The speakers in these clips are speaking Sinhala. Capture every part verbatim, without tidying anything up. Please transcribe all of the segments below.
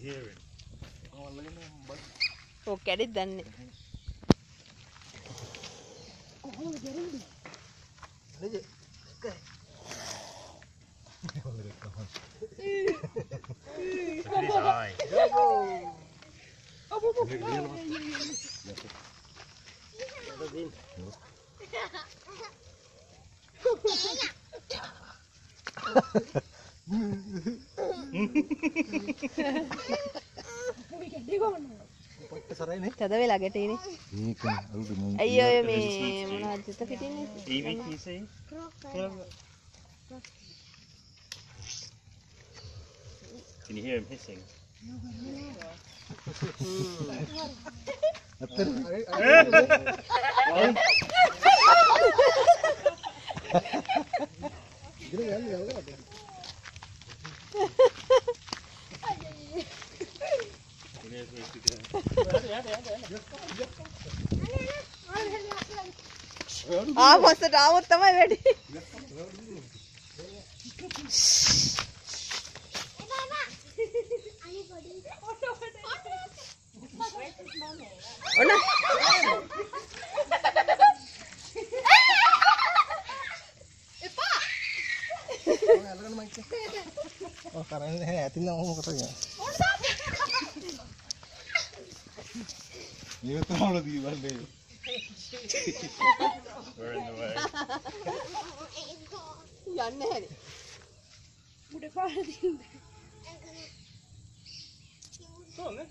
hearing. Oh, get it done. තද වෙලා ගැටේනේ. ඒක අලුත් මම අයියෝ මේ මොනවද දෙත පිටින්නේ? Even he say? Can you hear him hissing? ආ පස්සට ආවොත් තමයි වැඩි. ඔන්න එපා. ඔය අල්ලගෙන මයික් එක. ඔය කරන්නේ නැහැ ඇතින් නම් ඔහොම කරා යනවා. මේක තමයි දීවන්නේ. We're in the way. යන්නේ නැහැ. උඩ පාර දින්න. Sånn.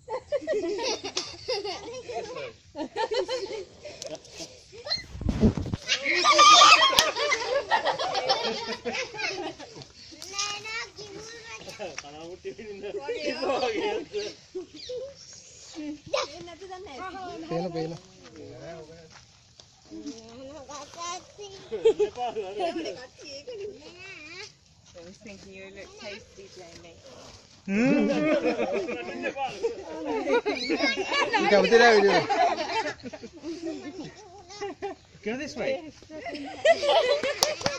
පේන පේන. I was thinking you look tasty, Jamie. Come to that video. Go this way.